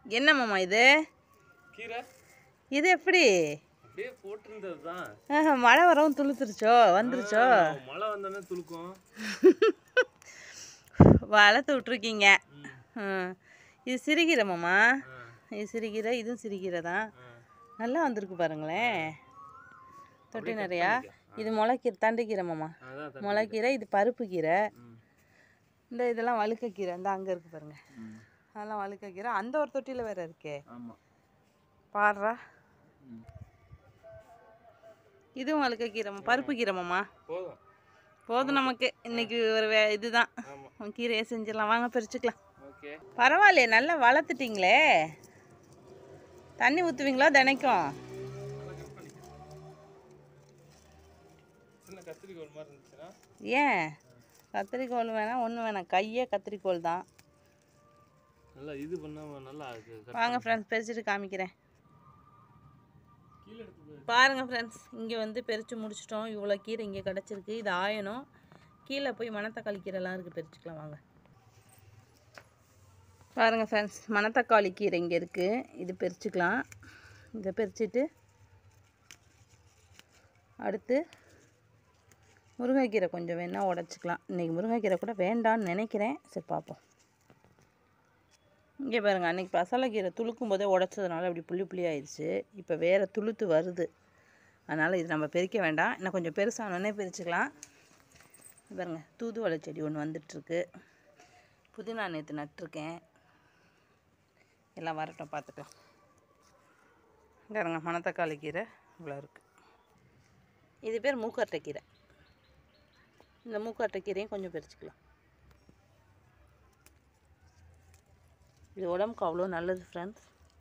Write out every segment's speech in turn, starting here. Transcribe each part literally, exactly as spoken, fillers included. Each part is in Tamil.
என்ன மாமா இது? கீரை. இது எப்படி? அப்படியே போட்டுருந்தது தான். ஆஹா, மழை வரவும் துளுத்துருச்சோ வந்துருச்சோ? மழை வந்தோடனே துளுக்கும். வளர்த்து விட்ருக்கீங்க. ம், இது சிறுகீரை மாமா. இது சிறுகீரை, இதுவும் சிறுகீரை தான். நல்லா வந்திருக்கு பாருங்களேன், தொட்டி நிறையா. இது முளைக்கீரை, தண்டுக்கீரை மாமா. முளைக்கீரை, இது பருப்பு கீரை. இந்த இதெல்லாம் வழுக்கக்கீரை, இந்த அங்கே இருக்குது பாருங்க, அதெல்லாம் வழுக்கக்கீரை. அந்த ஒரு தொட்டியில் வேற இருக்கே, பாடுறா. இதுவும் வழுக்கக்கீரை, பருப்பு கீரை மாமா. போதும் போதும் நமக்கு இன்னைக்கு ஒரு வே இதுதான். கீரையை செஞ்சிடலாம் வாங்க, பறிச்சுக்கலாம். ஓகே, பரவாயில்லையே, நல்லா வளர்த்துட்டிங்களே. தண்ணி ஊற்றுவீங்களா தினைக்கும்? கத்திரிக்கோல் மாதிரி இருந்துச்சுன்னா ஏன் கத்திரிக்கோல் வேணாம், ஒன்றும் வேணாம், கையே கத்திரிக்கோல் தான். நல்லா இது பண்ணாம நல்லா இருக்கு. வாங்க ஃப்ரெண்ட்ஸ், பறிச்சுட்டு காமிக்கிறேன். பாருங்க ஃப்ரெண்ட்ஸ், இங்கே வந்து பறித்து முடிச்சிட்டோம். இவ்வளோ கீரை இங்கே கிடச்சிருக்கு. இது ஆயணும். கீழே போய் மணத்தக்காளி கீரைலாம் இருக்குது, பறிச்சுக்கலாம் வாங்க. பாருங்கள் ஃப்ரெண்ட்ஸ், மணத்தக்காளி கீரை இங்கே இருக்குது, இது பறிச்சுக்கலாம். இதை பறிச்சுட்டு அடுத்து முருங்கைக்கீரை கொஞ்சம் வேணால் உடச்சிக்கலாம். இன்றைக்கி முருங்கைக்கீரை கூட வேண்டான்னு நினைக்கிறேன், சரி பார்ப்போம். இங்கே பாருங்கள், அன்றைக்கி பசலைக்கீரை துளுக்கும் போதே உடச்சதுனால இப்படி புள்ளி புள்ளி ஆயிடுச்சு. இப்போ வேறு துளுத்து வருது, அதனால் இது நம்ம பறிக்க வேண்டாம். இன்னும் கொஞ்சம் பெருசானோடனே பறிச்சுக்கலாம். பாருங்கள், தூதுவளை செடி ஒன்று வந்துட்டுருக்கு. புதினா நேற்று நட்டிருக்கேன், எல்லாம் வரட்டும் பார்த்துக்கலாம். பாருங்க, மணத்தக்காளி கீரை இவ்வளோ இருக்குது. இது பேர் மூக்கட்டை கீரை. இந்த மூக்கட்டை கீரையும் கொஞ்சம் பறிச்சுக்கலாம். இது உடம்புக்கு அவ்வளோ நல்லது ஃப்ரெண்ட்ஸ்.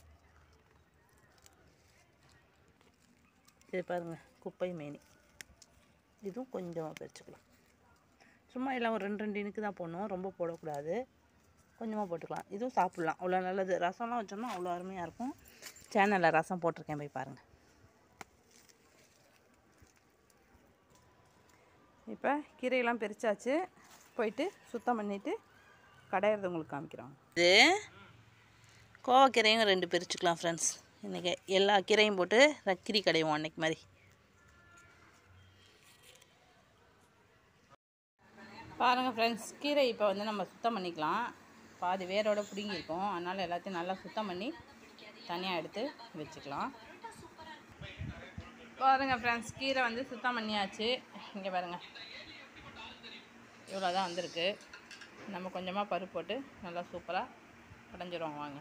இது பாருங்கள், குப்பை மேனி, இதுவும் கொஞ்சமாக பறிச்சுக்கலாம். சும்மா எல்லாம் ஒரு ரெண்டு ரெண்டு இனுக்கு தான் போடணும், ரொம்ப போடக்கூடாது, கொஞ்சமாக போட்டுக்கலாம். இதுவும் சாப்பிட்லாம், அவ்வளோ நல்லது. ரசம்லாம் வச்சோம்னா அவ்வளோ அருமையாக இருக்கும். சேனலில் ரசம் போட்டிருக்கேன், போய் பாருங்கள். இப்போ கீரையெல்லாம் பறிச்சாச்சு, போயிட்டு சுத்தம் பண்ணிவிட்டு கடையிறது உங்களுக்கு காமிக்கிறோம். இது கோவக்கீரையும் ரெண்டு பறிச்சுக்கலாம் ஃப்ரெண்ட்ஸ். இன்றைக்கி எல்லா கீரையும் போட்டு ரக்கிரி கடைவோம் அன்றைக்கி மாதிரி. பாருங்கள் ஃப்ரெண்ட்ஸ், கீரை இப்போ வந்து நம்ம சுத்தம் பண்ணிக்கலாம். பாதி வேரோட பிடுங்கியிருக்கோம், அதனால் எல்லாத்தையும் நல்லா சுத்தம் பண்ணி தனியாக எடுத்து வச்சுக்கலாம். பாருங்கள் ஃப்ரெண்ட்ஸ், கீரை வந்து சுத்தம் பண்ணியாச்சு. இங்கே பாருங்கள், இவ்வளோ தான் வந்திருக்கு. நம்ம கொஞ்சமாக பருப்பு போட்டு நல்லா சூப்பராக கடைஞ்சிருவோம் வாங்க.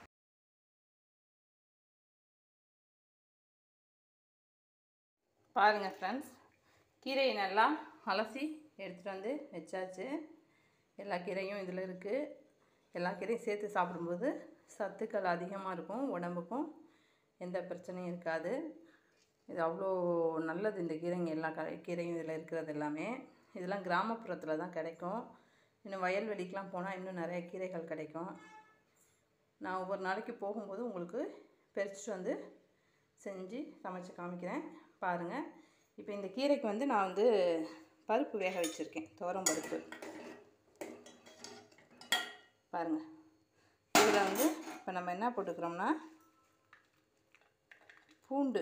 பாருங்கள் ஃப்ரெண்ட்ஸ், கீரையை நல்லா அலசி எடுத்துகிட்டு வந்து வச்சாச்சு. எல்லா கீரையும் இதில் இருக்குது. எல்லா கீரையும் சேர்த்து சாப்பிடும்போது சத்துக்கள் அதிகமாக இருக்கும், உடம்புக்கும் எந்த பிரச்சனையும் இருக்காது. இது அவ்வளோ நல்லது. இந்த கீரைங்க எல்லா க கீரையும் இதில் இருக்கிறது எல்லாமே. இதெல்லாம் கிராமப்புறத்தில் தான் கிடைக்கும். இன்னும் வயல்வெளிக்கெலாம் போனால் இன்னும் நிறைய கீரைகள் கிடைக்கும். நான் ஒவ்வொரு நாளைக்கு போகும்போது உங்களுக்கு பறிச்சுட்டு வந்து செஞ்சு சமைச்சு காமிக்கிறேன் பாருங்கள். இப்போ இந்த கீரைக்கு வந்து நான் வந்து பருப்பு வேக வச்சுருக்கேன், துவரம் பருப்பு. பாருங்கள், இதில் வந்து இப்போ நம்ம என்ன போட்டுக்கிறோம்னா பூண்டு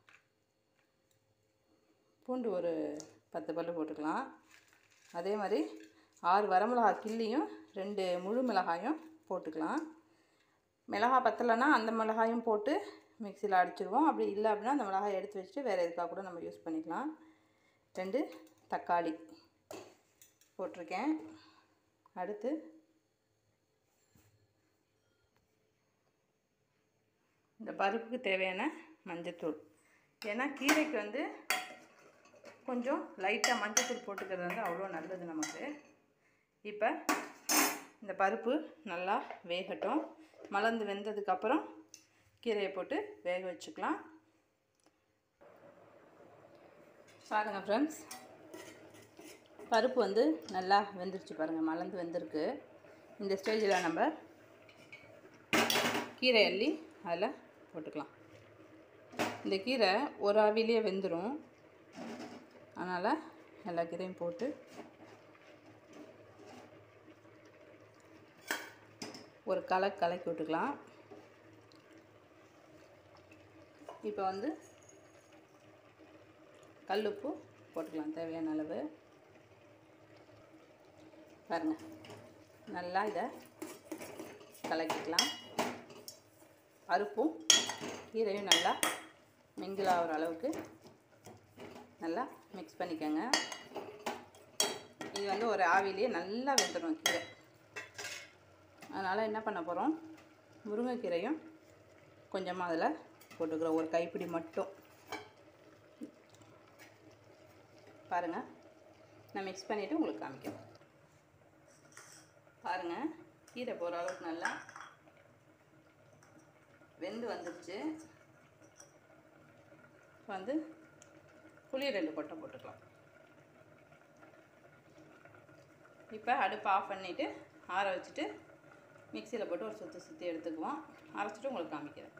பூண்டு ஒரு பத்து பல்லு போட்டுக்கலாம். அதே மாதிரி ஆறு வரமிளகாய் கிள்ளியும் ரெண்டு முழு மிளகாயும் போட்டுக்கலாம். மிளகாய் பத்தலைன்னா அந்த மிளகாயும் போட்டு மிக்சியில் அடிச்சிடுவோம். அப்படி இல்லை அப்படின்னா அந்த மிளகாயை எடுத்து வச்சுட்டு வேறு எதுக்காக கூட நம்ம யூஸ் பண்ணிக்கலாம். ரெண்டு தக்காளி போட்டிருக்கேன். அடுத்து இந்த பருப்புக்கு தேவையான மஞ்சத்தூள். ஏன்னா கீரைக்கு வந்து கொஞ்சம் லைட்டாக மஞ்சத்தூள் போட்டுக்கிறது வந்து அவ்வளோ நல்லது நமக்கு. இப்போ இந்த பருப்பு நல்லா வேகட்டும். மலர்ந்து வெந்ததுக்கப்புறம் கீரையை போட்டு வேக வச்சுக்கலாம். பாருங்கள் ஃப்ரெண்ட்ஸ், பருப்பு வந்து நல்லா வெந்துருச்சு பாருங்கள், மலர்ந்து வெந்திருக்கு. இந்த ஸ்டேஜில் நம்ம கீரை அள்ளி அதில் போட்டுக்கலாம். இந்த கீரை ஒரு ஆவிலேயே வெந்துடும், அதனால் எல்லா கீரையும் போட்டு ஒரு கலக்கு கலக்கி விட்டுக்கலாம். இப்போ வந்து கல்லுப்பு போட்டுக்கலாம் தேவையான அளவு. பாருங்கள், நல்லா இதை கலக்கிக்கலாம். பருப்பும் கீரையும் நல்லா மிங்கிள் ஆகிற அளவுக்கு நல்லா மிக்ஸ் பண்ணிக்கோங்க. இது வந்து ஒரு ஆவிலேயே நல்லா வெந்துடும் கீரை. அதனால் என்ன பண்ண போகிறோம், முருங்கைக்கீரையும் கொஞ்சமாக அதில் போட்டுக்கிறோம், ஒரு கைப்பிடி மட்டும். பாருங்கள், நான் மிக்ஸ் பண்ணிவிட்டு உங்களுக்கு காமிக்கிறேன். பாருங்கள், கீரை போகிற அளவுக்கு நல்லா வெந்து வந்துடுச்சு. வந்து புளி ரெண்டு கொட்டை போட்டுக்கலாம். இப்போ அடுப்பை ஆஃப் பண்ணிவிட்டு ஆற வச்சுட்டு மிக்சியில் போட்டு ஒரு சுற்றி சுற்றி எடுத்துக்குவோம். அரைச்சிட்டு உங்களுக்கு காமிக்கிறேன்.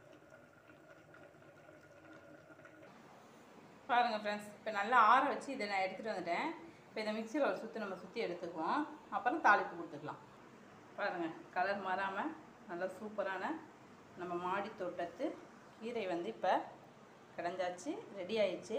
பாருங்கள் ஃப்ரெண்ட்ஸ், இப்போ நல்லா ஆற வச்சு இதை நான் எடுத்துகிட்டு வந்துட்டேன். இப்போ இதை மிக்சியில் ஒரு சுற்றி நம்ம சுற்றி எடுத்துக்குவோம். அப்புறம் தாளிப்பு கொடுத்துக்கலாம். பாருங்கள், கலர் மாறாமல் நல்லா சூப்பரான நம்ம மாடி தோட்டத்து கீரை வந்து இப்போ கடைஞ்சாச்சு, ரெடி ஆயிடுச்சு.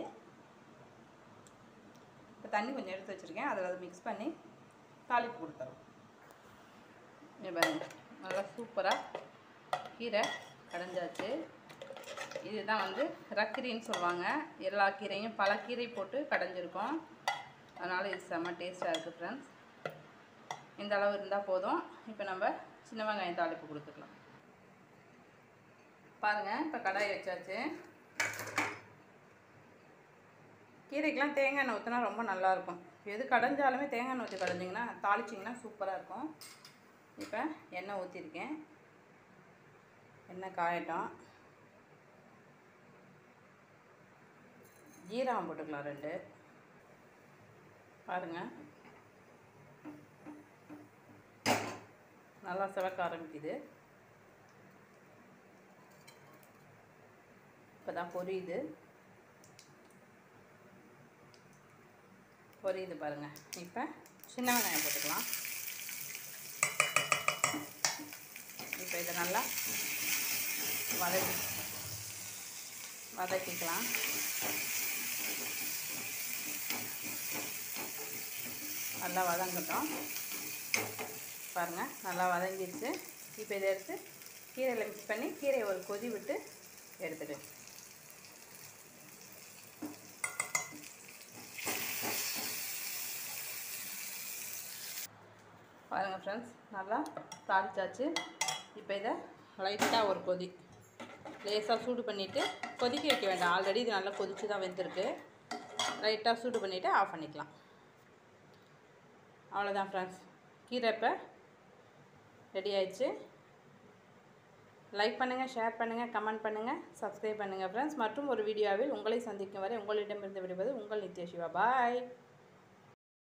இப்போ தண்ணி கொஞ்சம் எடுத்து வச்சுருக்கேன், அதில் அதை மிக்ஸ் பண்ணி தாளிப்பு கொடுத்துறோம். பாருங்கள், நல்லா சூப்பராக கீரை கடைஞ்சாச்சு. இதுதான் வந்து ரக்கிரின்னு சொல்லுவாங்க. எல்லா கீரையும் பல கீரை போட்டு கடைஞ்சிருக்கோம். அதனால் இது செம்ம டேஸ்ட்டாக இருக்குது ஃப்ரெண்ட்ஸ். இந்த அளவு இருந்தால் போதும். இப்போ நம்ம சின்ன வெங்காயம் தாளிப்பு கொடுத்துக்கலாம். பாருங்கள், இப்போ கடாய் வச்சாச்சு. கீரைக்கெலாம் தேங்காய் எண்ணெய் ஊற்றினா ரொம்ப நல்லாயிருக்கும். எது கடைஞ்சாலுமே தேங்காய் எண்ணெய் ஊற்றி கடைஞ்சிங்கன்னா தாளிச்சிங்கன்னா சூப்பராக இருக்கும். இப்போ எண்ணெய் ஊற்றிருக்கேன். எண்ணெய் காயட்டும். ஜீரகம் போட்டுக்கலாம் ரெண்டு. பாருங்கள், நல்லா சிவக்க ஆரம்பிக்குது. இப்போ தான் பொரியுது பொரியுது பாருங்கள். இப்போ சின்ன வெங்காயம் போட்டுக்கலாம். இப்போ இதை நல்லா வதக்கி வதக்கிக்கலாம். நல்லா வதங்கட்டும். பாருங்கள், நல்லா வதங்கிடுச்சு. இப்போ இதை எடுத்து கீரையில் மிக்ஸ் பண்ணி கீரையை ஒரு கொதி விட்டு எடுத்துட்டு பாருங்கள் ஃப்ரெண்ட்ஸ், நல்லா தாளிச்சாச்சு. இப்போ இதை லைட்டாக ஒரு கொதி லேசாக சூடு பண்ணிவிட்டு, கொதிக்க வைக்க வேண்டாம், ஆல்ரெடி இது நல்லா கொதித்து தான் வெந்திருக்கு. லைட்டாக சூடு பண்ணிவிட்டு ஆஃப் பண்ணிக்கலாம். அவ்வளோதான் ஃப்ரெண்ட்ஸ், கீரை இப்போ ரெடி ஆயிடுச்சு. லைக் பண்ணுங்கள், ஷேர் பண்ணுங்கள், கமெண்ட் பண்ணுங்கள், சப்ஸ்கிரைப் பண்ணுங்கள் ஃப்ரெண்ட்ஸ். மற்றும் ஒரு வீடியோவில் உங்களை சந்திக்கும் வரை உங்களிடமிருந்து விடுவது உங்கள் நித்யா சிவா. பாய்.